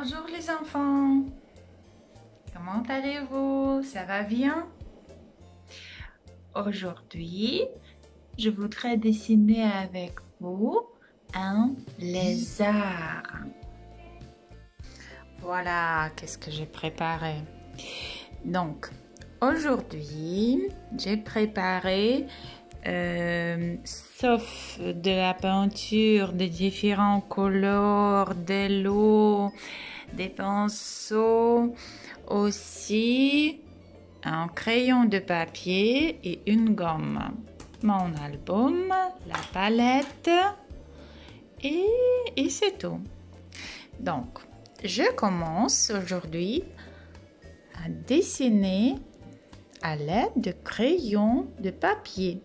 Bonjour les enfants, comment allez-vous? Ça va bien? Aujourd'hui, je voudrais dessiner avec vous un lézard. Voilà, qu'est-ce que j'ai préparé. Donc, aujourd'hui, j'ai préparé, sauf de la peinture de différentes couleurs, de l'eau, des pinceaux, aussi un crayon de papier et une gomme. Mon album, la palette et c'est tout. Donc, je commence aujourd'hui à dessiner à l'aide de crayons de papier.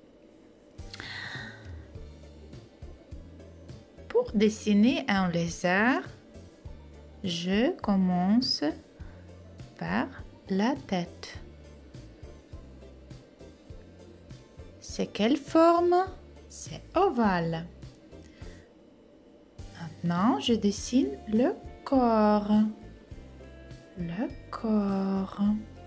Pour dessiner un lézard, je commence par la tête. C'est quelle forme? C'est ovale. Maintenant, je dessine le corps. Le corps.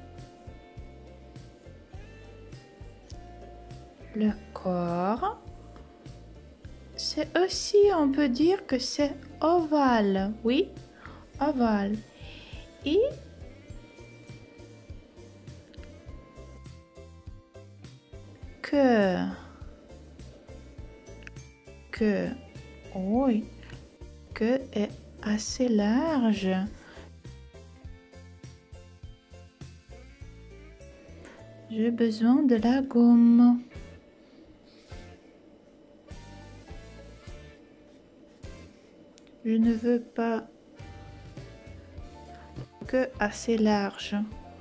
Le corps. C'est aussi, on peut dire que c'est ovale. Oui, ovale. Et oui, que est assez large. J'ai besoin de la gomme. Je ne veux pas que assez large.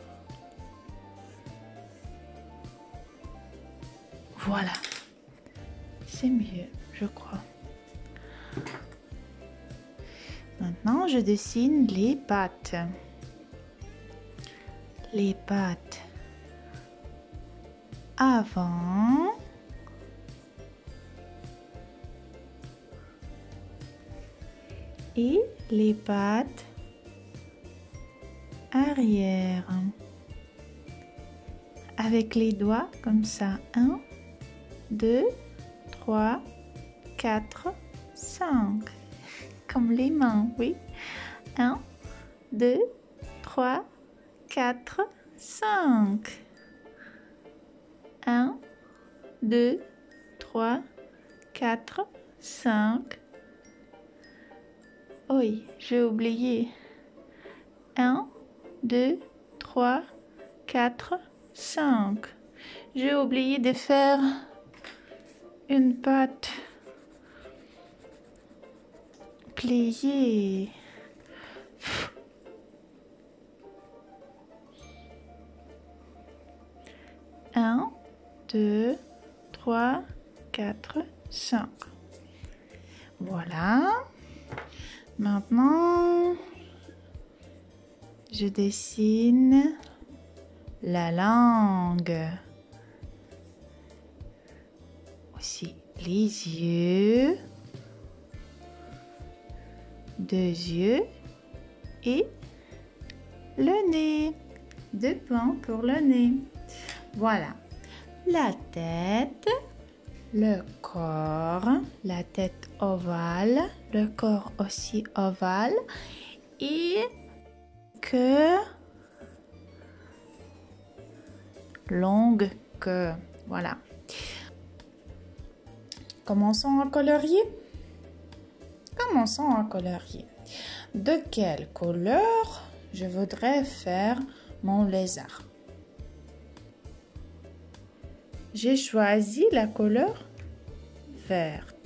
Voilà, c'est mieux, je crois. Maintenant, je dessine les pattes. Les pattes avant et les pattes arrière. Avec les doigts comme ça. 1, 2, 3, 4, 5. Comme les mains, oui. 1, 2, 3, 4, 5. 1, 2, 3, 4, 5. Oui, j'ai oublié. 1, 2, 3, 4, 5. J'ai oublié de faire une patte pliée. Un, 2, 3, 4, 5. Voilà. Maintenant, je dessine la langue. Aussi les yeux, 2 yeux et le nez. 2 points pour le nez. Voilà. La tête, le corps, la tête ovale, le corps aussi ovale et que longue queue. Voilà. Commençons à colorier. Commençons à colorier. De quelle couleur je voudrais faire mon lézard? J'ai choisi la couleur verte.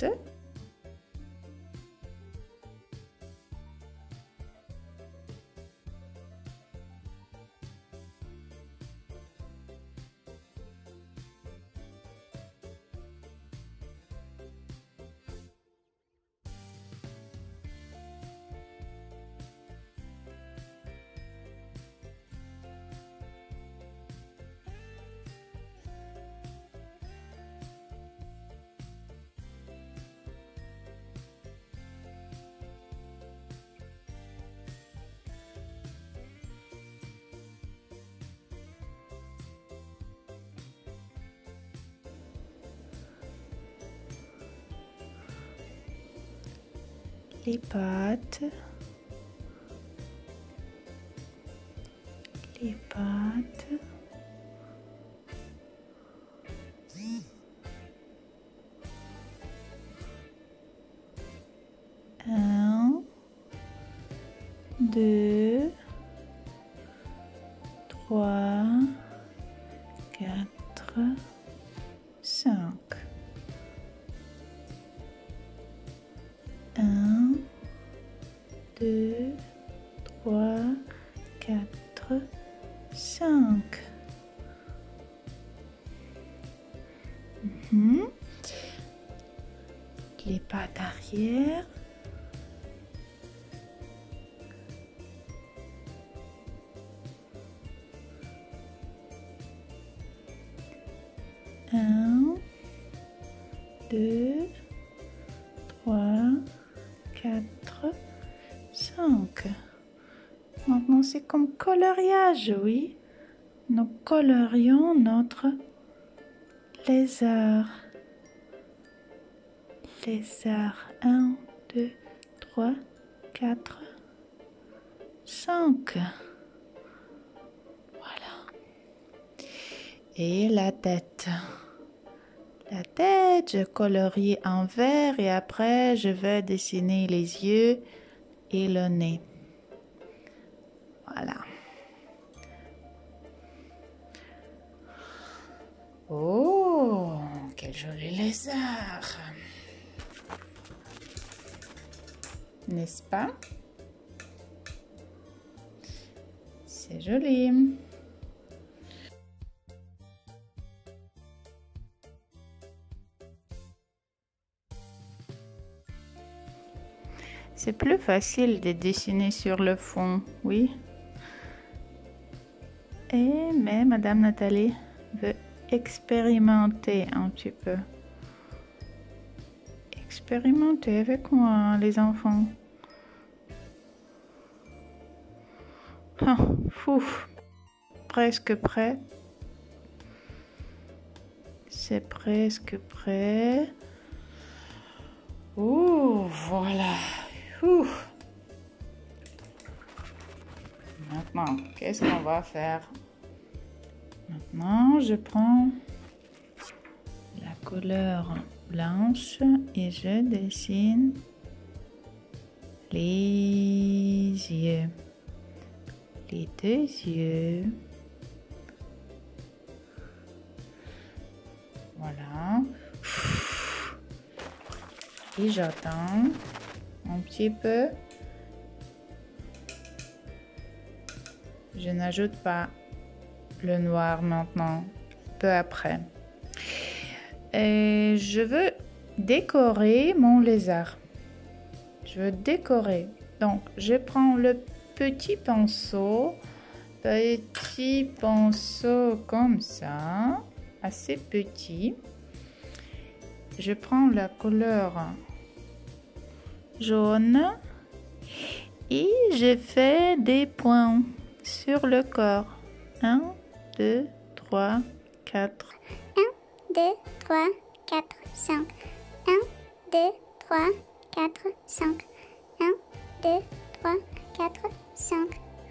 les pattes, les pattes, un, deux, trois, quatre, cinq. Un, deux, trois, quatre, cinq. Les pattes arrière. Un, deux, trois, quatre, cinq. Maintenant, c'est comme coloriage, oui. Nous colorions notre lézard. Lézard. 1, 2, 3, 4, 5. Voilà. Et la tête. La tête, je colorie en vert et après, je vais dessiner les yeux et le nez. Voilà. Oh, quel joli lézard! N'est-ce pas? C'est joli. C'est plus facile de dessiner sur le fond, oui. Mais Madame Nathalie veut expérimenter un petit peu. Expérimenter avec moi, les enfants. Ah, fouf, presque prêt. C'est presque prêt. Ouh, voilà. Ouh. Maintenant, qu'est-ce qu'on va faire? Maintenant, je prends la couleur blanche et je dessine les yeux. Les deux yeux. Voilà. Et j'attends un petit peu. Je n'ajoute pas le noir maintenant, peu après. Et je veux décorer mon lézard. Je veux décorer. Donc, je prends le petit pinceau comme ça, assez petit. Je prends la couleur jaune et je fais des points sur le corps. 1, 2, 3, 4. 1, 2, 3, 4, 5. 1, 2, 3, 4, 5. 1, 2, 3, 4, 5.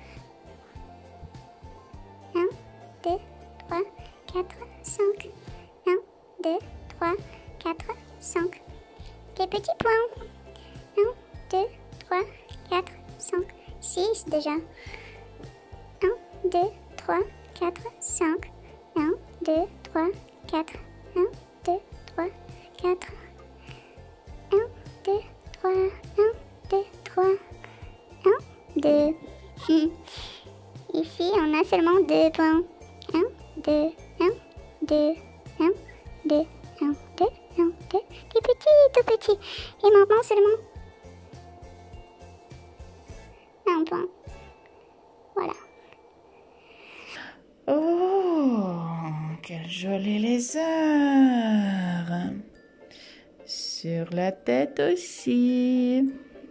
1, 2, 3, 4, 5. 1, 2, 3, 4, 5. Les petits points. 1, 2, 3, 4, 5. 6 déjà. 1, 2, 3, 4, 5. 1, 2, 3, 4. 1, 2, 3, 4. 1, 2, 3, 1, 2, 3. 1, 2. Ici, on a seulement 2 points. 1, 2, 1, 2, 1, 2, 1, 2, 1, 2. Des petits, tout petits. Et maintenant seulement un point. Voilà. Oh, quel joli lézard! Sur la tête aussi.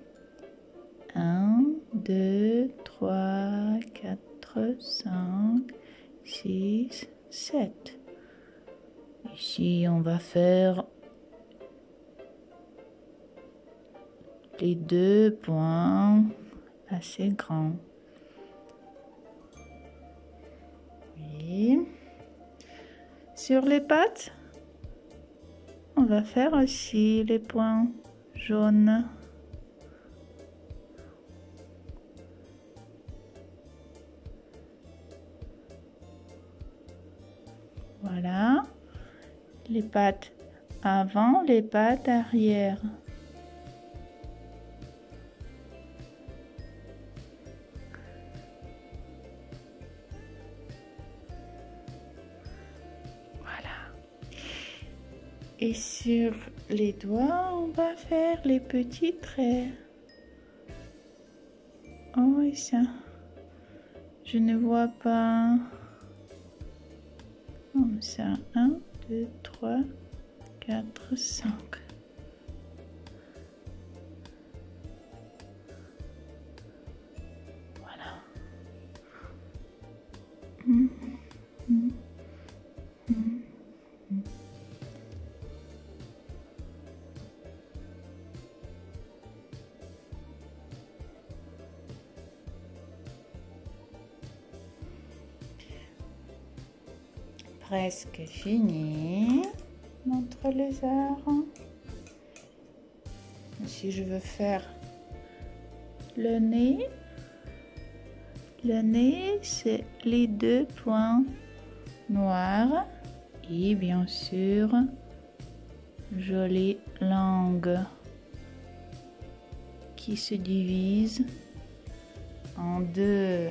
1, 2, 3, 4, 5, 6, 7. Ici, on va faire les 2 points assez grands. Oui. Sur les pattes, on va faire aussi les points jaunes. Voilà. Les pattes avant, les pattes arrière. Et sur les doigts, on va faire les petits traits. Oh oui, ça. Je ne vois pas. Comme ça. 1, 2, 3, 4, 5. Voilà. Presque fini notre lézard. Si je veux faire le nez c'est les 2 points noirs et bien sûr jolie langue qui se divise en 2.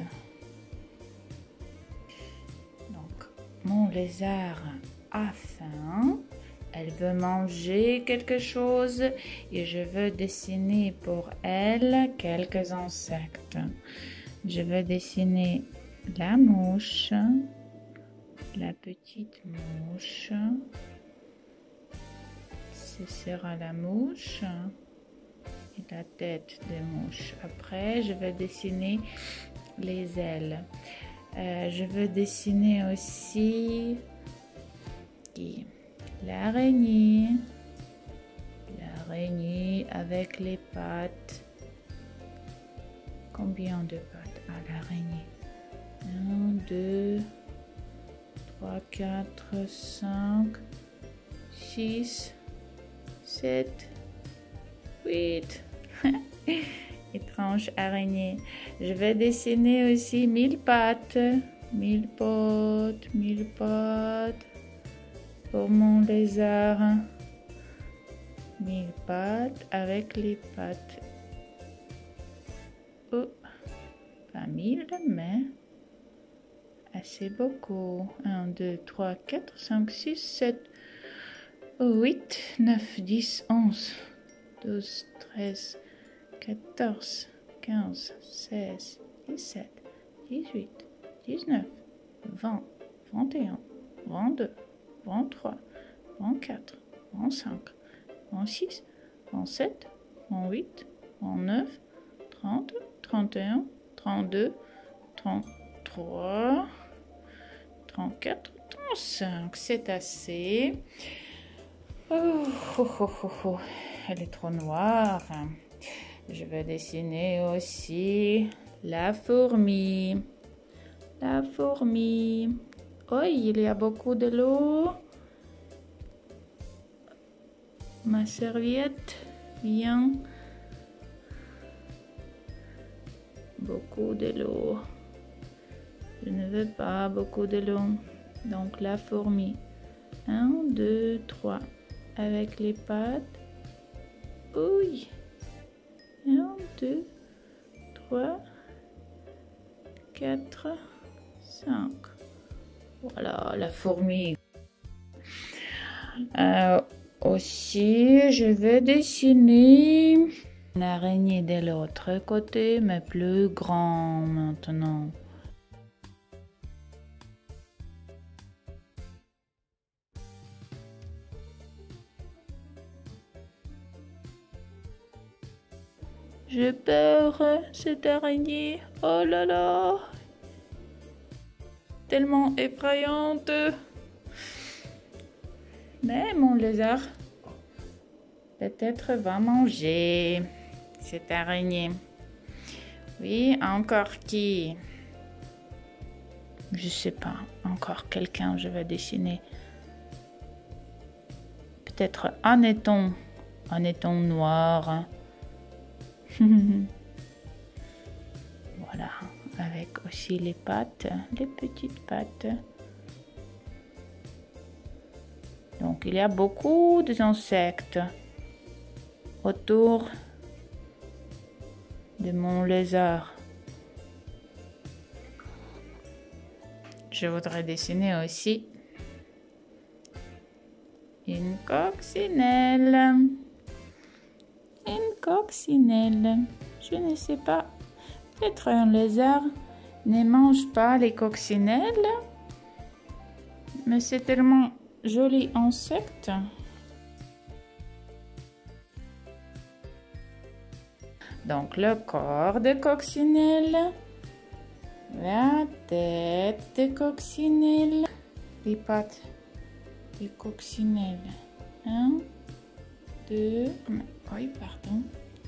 Mon lézard a faim, elle veut manger quelque chose et je veux dessiner pour elle quelques insectes. Je veux dessiner la mouche, la petite mouche. Ce sera la mouche et la tête de mouche. Après, je vais dessiner les ailes. Je veux dessiner aussi l'araignée avec les pattes. Combien de pattes à l'araignée? 1, 2, 3, 4, 5, 6, 7, 8. Étrange araignée. Je vais dessiner aussi 1000 pattes. 1000 pattes pour mon lézard. 1000 pattes avec les pattes. Oh, pas 1000, mais assez beaucoup. 1, 2, 3, 4, 5, 6, 7, 8, 9, 10, 11, 12, 13, 14, 15, 16, 17, 18, 19, 20, 21, 22, 23, 24, 25, 26, 27, 28, 29, 30, 31, 32, 33, 34, 35. C'est assez. Oh. Elle est trop noire. Je vais dessiner aussi la fourmi. Oh, il y a beaucoup de l'eau. Ma serviette, bien. Beaucoup de l'eau. Je ne veux pas beaucoup de l'eau. Donc la fourmi. 1, 2, 3. Avec les pattes. Oui. 1, 2, 3, 4, 5. Voilà, la fourmi. Aussi, je vais dessiner une araignée de l'autre côté, mais plus grand maintenant. J'ai peur, cette araignée. Oh là là. Tellement effrayante. Mais mon lézard peut-être va manger. cette araignée. Oui, encore qui? Je sais pas. Encore quelqu'un, je vais dessiner. Peut-être un éton noir. Voilà, avec aussi les pattes, les petites pattes. Donc, il y a beaucoup d'insectes autour de mon lézard. Je voudrais dessiner aussi une coccinelle. Une coccinelle. Je ne sais pas. Peut-être un lézard ne mange pas les coccinelles. Mais c'est tellement joli insecte. Donc le corps de coccinelle. La tête de coccinelle. Les pattes de coccinelle. 1, 2, oui, pardon.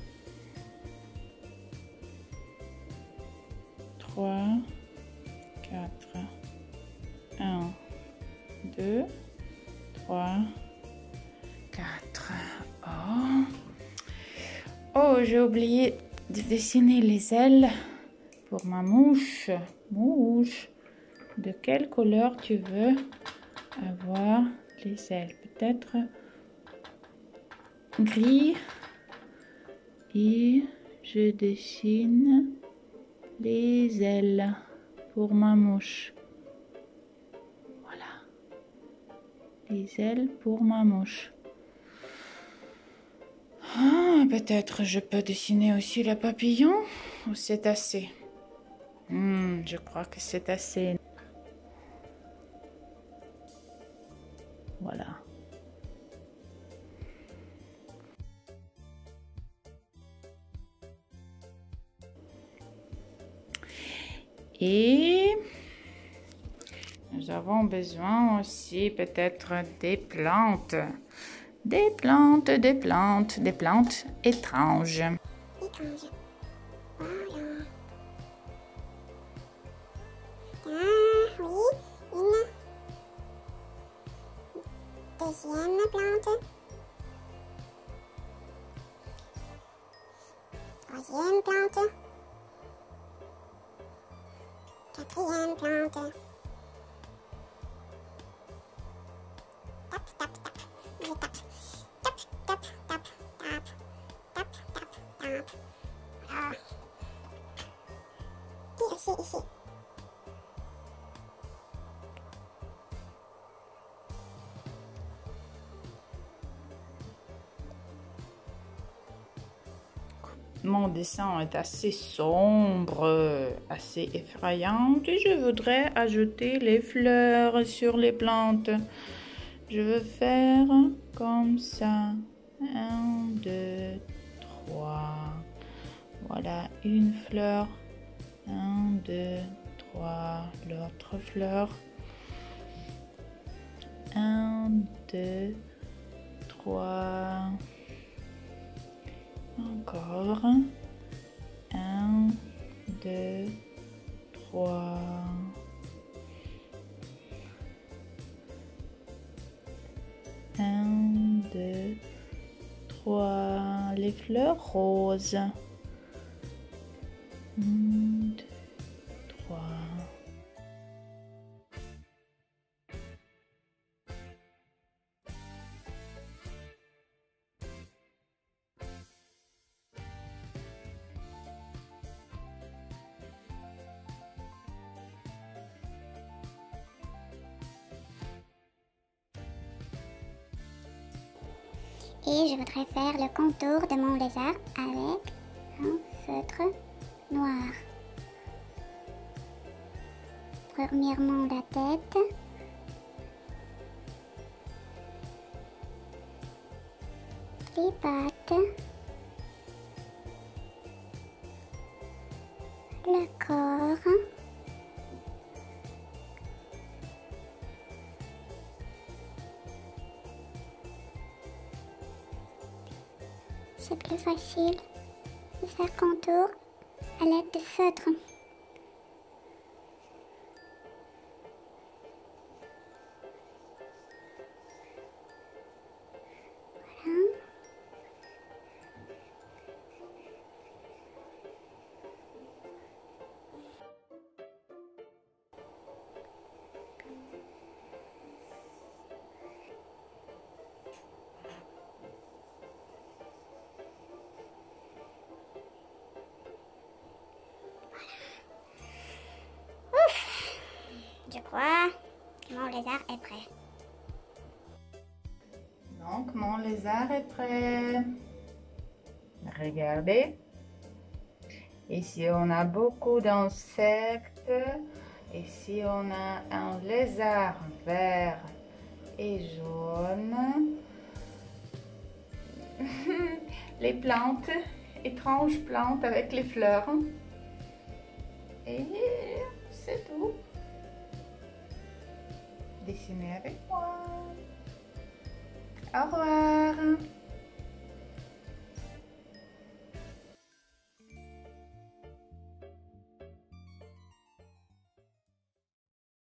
3, 4. 1, 2, 3, 4. Oh, j'ai oublié de dessiner les ailes pour ma mouche. Mouche, de quelle couleur tu veux avoir les ailes? Peut-être gris. Et je dessine les ailes pour ma mouche. Voilà. Les ailes pour ma mouche. Ah, peut-être je peux dessiner aussi le papillon ou c'est assez? Je crois que c'est assez. Voilà. Et nous avons besoin aussi peut-être des plantes. Des plantes étranges. Étrange. Voilà. Oui, une deuxième plante. Troisième plante. Quatrième plante. Tap, tap, tap. Je tape. Tap, tap, tap, tap. Tap, tap, tap. Voilà. Et aussi ici. Mon dessin est assez sombre, assez effrayant et je voudrais ajouter les fleurs sur les plantes. Je veux faire comme ça. 1, 2, 3. Voilà, une fleur. 1, 2, 3. L'autre fleur. 1, 2, 3. Encore. 1, 2, 3. 1, 2, 3. Les fleurs roses. 1, 2, 3. Et je voudrais faire le contour de mon lézard avec un feutre noir. Premièrement la tête. Les pattes. Le corps. C'est plus facile. vais faire contour à l'aide de feutre. Voilà. Ouf! Je crois que mon lézard est prêt. Donc, mon lézard est prêt. Regardez. Ici, on a beaucoup d'insectes. Ici, on a un lézard vert et jaune. Les plantes, étranges plantes avec les fleurs. Et c'est tout. Dessinez avec moi. Au revoir.